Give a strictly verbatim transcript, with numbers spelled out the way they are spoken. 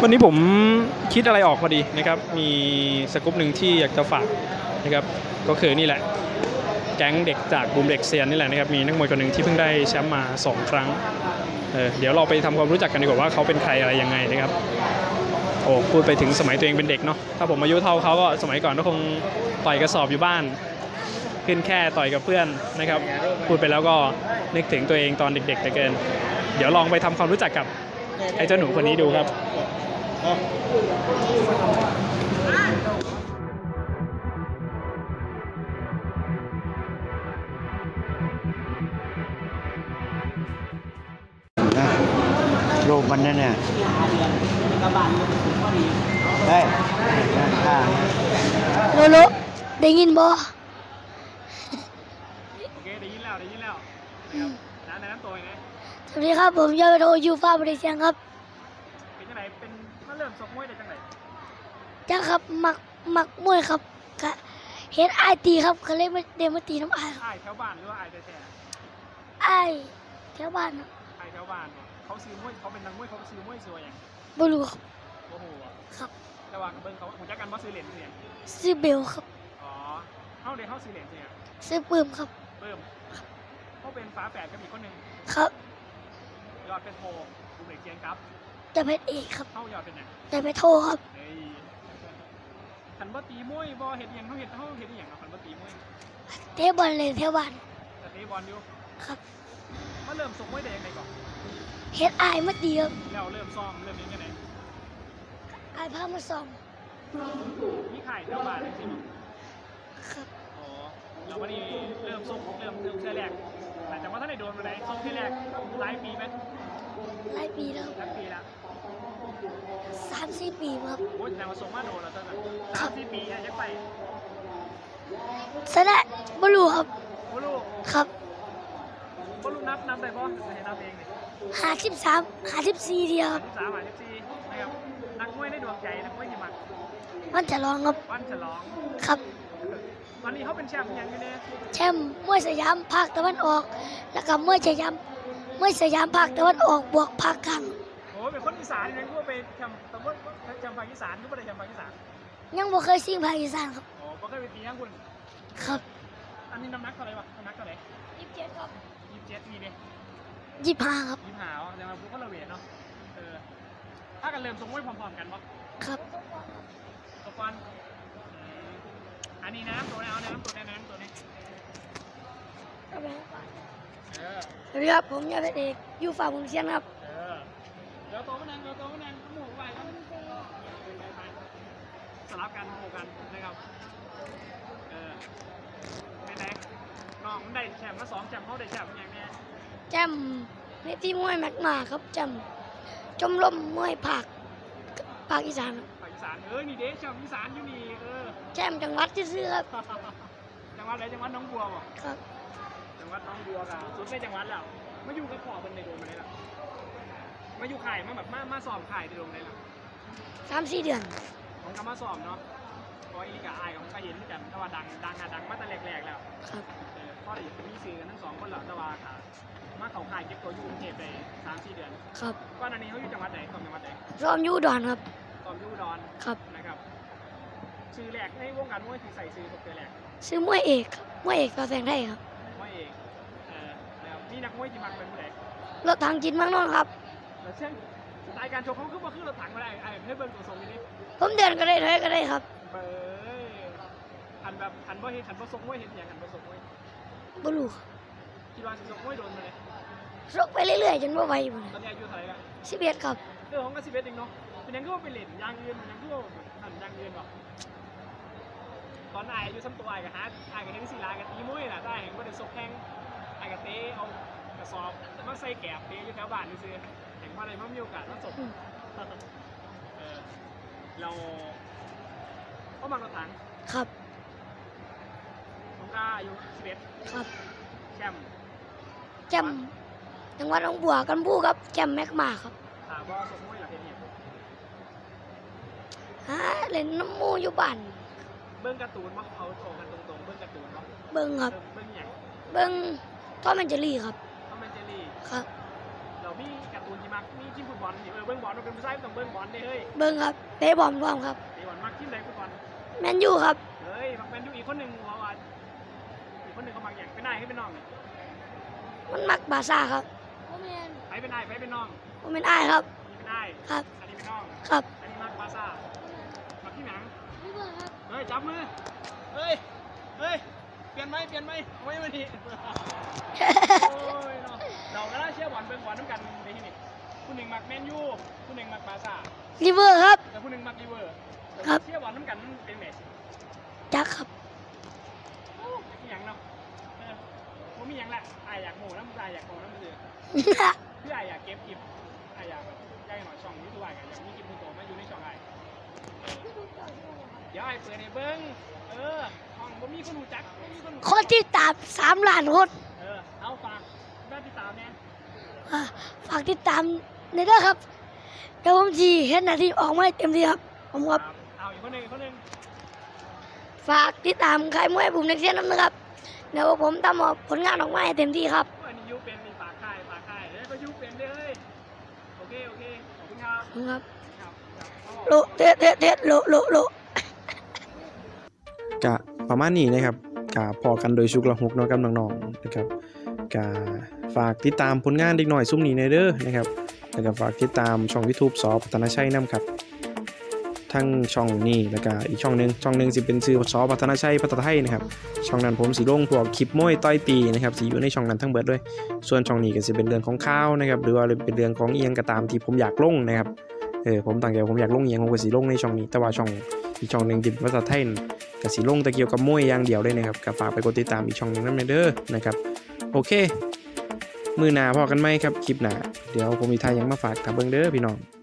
วันนี้ผมคิดอะไรออกพอดีนะครับมีสกู๊ปหนึ่งที่อยากจะฝากนะครับก็คือนี่แหละแก๊งเด็กจากบูมเด็กเซียนนี่แหละนะครับมีนักมวยคนหนึ่งที่เพิ่งได้แชมป์มาสองครั้ง เออเดี๋ยวเราไปทำความรู้จักกันดีกว่าว่าเขาเป็นใครอะไรยังไงนะครับโอ้พูดไปถึงสมัยตัวเองเป็นเด็กเนาะถ้าผมอายุเท่าเขาก็สมัยก่อนก็คงต่อยกระสอบอยู่บ้านขึ้นแค่ต่อยกับเพื่อนนะครับพูดไปแล้วก็นึกถึงตัวเองตอนเด็กๆแต่เกินเดี๋ยวลองไปทำความรู้จักกับไอ้เจ้าหนูคนนี้ดูครับรูปมันนั่นเนี่ยได้ข้างโโลโลได้ยินบ่อเคได้ยินแล้วได้ยินแล้วน้ำน้ำตัวไงสวัสดีครับผมยอดโทยูฟ้าบริเซียงครับเป็นจังไหนเป็นมาเริ่มชกมวยได้จังไหนจ้าครับมักมักมวยครับกะเห็นไอตีครับก็เลยมาเดมาตีน้ำไอครับไอแถวบ้านหรือว่าไอแท้ไอแถวบ้านครับไอแถวบ้านเขาซื้อมวยเขาเป็นนักมวยเขาซื้อมวยสวยอย่างบ่รู้ครับโอ้โหครับแต่ว่าเบิ้งเขาผมจักกันว่าซื้อเหรียญเนี่ยซื้อเบลครับอ๋อเขาเดี๋ยวเขาซื้อเหรียญเนี่ยซื้อปื้มครับปื้มเขาเป็นฝาแฝดกับอีกคนหนึ่งครับยอดเป็นโทดูเด็กเกียงครับจะเป็นเอกครับเข้ายอดเป็นไงจะเป็นโทครับขันบ่ตีมวยบ่เห็ดยังเขาเห็ดเขาเห็ดอย่างขันบ่ตีมวยเตะบอลเลยเทบ้านแต่เตะบอลอยู่ครับมาเริ่มส่งมวยได้ยังไงก่อนเฮ็ดไอมาตีครับแล้วเริ่มซ้อมเริ่มยังไงไอพามาซ้อมมีไข่แถวบ้านจริงๆครับอ๋อแล้ววันนี้เริ่มส่งเริ่มเริ่มเชื่อแรกแต่ว่าถ้าได้โดนมาไหนส่งเชื่อแรกหลายปีไหมหลายปีแล้วหลายปีแล้วสามสี่ปีครับโอ้ยแสดงว่าส่งมาโดนแล้วตั้งแต่สามสี่ปียังไปสนะบลูครับบลูครับบลูนับนับได้ป่ะเห็นนับเองเลยห้าสิบสามห้าสิบสี่เดียวสิบสามห้าสิบสี่นะครับนักมวยในดวงใจนักมวยที่มันวันฉลองครับวันฉลองครับตอนนี้เขาเป็นแชมป์ยังไงเนี่ยแชมป์มวยสยามภาคตะวันออกแล้วก็มวยสยามมวยสยามภาคตะวันออกบวกภาคกลางโอ้เป็นคนอีสานยังก็ไปแชมป์ตะวันแชมป์ภาคอีสานก็ไม่ได้แชมป์ภาคอีสานยังบ่เคยซิ่งภาคอีสานครับโอ้บ่เคยไปตียังคุณครับอันนี้น้ำหนักเท่าไหร่วะน้ำหนักเท่าไหร่ยี่สิบเจ็ดครับยี่สิบเจ็ดนี่ดิยี่สิบห้าครับยี่สิบห้าอ๋อแต่มาพูดก็ระเวทเนาะเออถ้ากันเริ่มสมมติพร้อมๆกันปะครับตะกอนอันนี้น้ำตัวนี้เอาน้ำตัวนี้น้ำตัวนี้สวัสดีครับผมยาเป็นเอกอยู่ฝ่าบุญเชียนครับเออเดี๋ยวโตมานั่งเดี๋ยวโตมานั่งหมู่ไปครับสลับกันหมู่กันนะครับเออเป็นไงน้องได้แชมป์มาสองแชมป์เขาได้แชมป์อย่างนี้แชมป์ในที่มวยแม็กมาครับแชมป์ชมรมมวยภาคภาคอีสานภาคอีสานเออนี่เด้แชมป์อีสานอยู่นี่เออแชมป์จังหวัดซื่อครับจังหวัดอะไรจังหวัดน้องบัวบ่ครับจังหวัดน้องบัวกับสุดในจังหวัดแล้วมาอยู่กับพ่อเป็นในโดนมาได้หรอมาอยู่ไข่มาแบบมามาสอบไข่ในโดนได้หรอสามสี่เดือนผมก็มาสอบเนาะเพราะอีกับไอ้ของก็เห็นกันแต่ว่าดังดังอะดังมาแต่แรกๆแล้วครับเออพ่อได้มีสื่อกันทั้งสองคนแล้วแต่ว่าค่ะมาเขาไข่เก็บตัวอยู่กรุงเทพได้สามสี่เดือนครับก่อนอันนี้เขาอยู่จังหวัดไหนสอบจังหวัดไหนซ้อมยูดอนครับสอบยูดอนครับนะครับชื่อแรกในวงการมวยที่ใส่ชื่อผมเจอแรกชื่อมวยเอกครับมวยเอกต่อแสงได้ครับมวยเอกเออแล้วมีนักมวยที่มักเป็นผู้ใดรถถังจินมังนอนครับแล้วเช่นสไตล์การชกเขาคือว่าคือรถถังมาได้ไอ้ให้เบิ้ลตัวทรงนี้ผมเดินก็ได้เลยก็ได้ครับเบ้ยอันแบบอันบ่เห็นอันบ่ทรงมวยเห็นอย่างอันบ่ทรงมวยบ่รู้คิดว่าสิทรงมวยโดนมาเลยชกไปเรื่อยๆจนว่าไหวหมดตอนนี้อายุเท่าไหร่ละสิบเอ็ดครับเรื่องของก็สิบเอ็ดเองเนาะเป็นยังก็ว่าไปเล่นยางยืนยังก็ว่าหันยางยืนหรอตอนไอ้อายุซ้ำตัวไอ้กับฮาร์ดไอ้กับเฮนซี่ลากับตีมวยแหละได้เห็นว่าเดี๋ยวซกแข้งไอ้กับเต้เอากระสอบมาใส่แกบเต้อยู่แถวบ้านนี่ซื้อเห็นว่าอะไรมันมีโอกาสมาจบเออเราก็มารถถังครับผมก็อายุสิบเอ็ดครับแชมป์แชมป์จังหวัดหนองบัวกันพูครับแชมป์แม็กมาครับถามว่าสมมติหลักเนี่ยฮะเล่นน้ำมูอยู่บ้านเบิ้งการ์ตูนมั้งเอาโชว์กันตรงๆเบิ้งการ์ตูนมั้งเบิ้งครับเบิ้งอย่างเบิ้งทอมแอนเจอรี่ครับทอมแอนเจอรี่ครับเรามีการ์ตูนคุณที่มักมีทีมฟุตบอลนี่เออเบิ้งบอลเราเป็นผู้ชายต้องเบิ้งบอลนี่เฮ้ยเบิ้งครับเตะบอลพร้อมครับเตะบอลมักทีมไหนฟุตบอลแมนยูครับเฮ้ยมักแมนยูอีกคนหนึ่งเราอ่ะอีกคนหนึ่งเขามักอย่างเป็นนายให้เป็นน้องนี่มันมักบาซ่าครับโอเมนไปเป็นนายไปเป็นน้องโอเมนอ้ายครับนี่เป็นนายครับอันนี้เป็นน้องครับอันนี้มักบาซ่ามักที่หนังลิเวอร์ครับเฮ้ยจับมือเฮ้ยเฮ้ยเปลี่ยนไหมเปลี่ยนไหมเอาไว้มาทีโอ้ยเนาะเราก็ได้เชียร์บอลเบิ้งบอลน้ำกันในที่นี่ผู้หนึ่งมักแมนยูผู้หนึ่งมักบาซ่าลิเวอร์ครับแต่ผู้หนึ่งมักลิเวอร์ครับเชียร์บอลน้ำกันเป็นเมสจักครับโอ้มีอย่างเนาะเออผมมีอย่างแหละไอายอยากโหน้ำใจอยากโหน้ำเสือเพื่อไอายอยากเก็บคลิปไอายอยากแบบได้หน่อยช่องยูทูบไอายอยากมีคลิปมือโตมาอยู่ในช่องไอายเดี๋ยวไอายเปิดในเบิ้งเออห้องผมมีคนรู้จักผมมีคนรู้คนที่ตามสามล้านคนเออเอาฝากได้ติดตามเนี่ยอ่าฝากติดตามในเด้อครับเดี๋ยวผมจีเห็นหน้าที่ออกมาให้เต็มที่ครับผมครับเอาอีกคนหนึ่งอีกคนหนึ่งฝากติดตามค่ายมวยผมในเซียนน้ำนะครับเดี๋ยวผมทำออกผลงานออกมาให้เต็มที่ครับอันนี้ยูเป็นมีฝากค่ายฝากค่ายเอ้ยก็ยูเป็นด้วยเฮ้ยโอเคโอเคขอบคุณครับขอบคุณครับครับครับโลเทสเทสเทสโลโลโลกะประมาณนี้นะครับกะพอกันโดยชุกละหุกเนาะกับน้องๆนะครับกะฝากติดตามผลงานเด็กหน่อยซุ่มนี้ในเด้อนะครับแล้วก็ฝากติดตามช่อง YouTube สอพัฒนาชัยนํครับทั้งช่องนี้แล้วก็อีกช่องหนึงช่องหนึงสิเป็นชื่อสอพัฒนาชัยพัฒนาไทยนะครับช่องนั้นผมสิลงพวกคลิปมวยต่อยตีนะครับสิอยู่ในช่องนั้นทั้งเบิดด้วยส่วนช่องนี้ก็สิเป็นเรื่องของข่าวนะครับหรือว่าเป็นเรื่องของเอียงก็ตามที่ผมอยากลงนะครับเออผมตั้งใจผมอยากลงเอียงผมก็สิลงในช่องนี้แต่ว่าช่องอีกช่องหนึงที่เป็นภาษาไทยนั่นก็สิลงแต่เกี่ยวกับมวยอย่างเดียวเลยนะครับก็ฝากไปกดติดตามอีกช่องหนึงนำเด้อนะครับโอเคมือหน้าพอกันไหมครับคลิปหน้าเดี๋ยวผมมีทายยังมาฝากกับเบิ่งเด้อพี่น้อง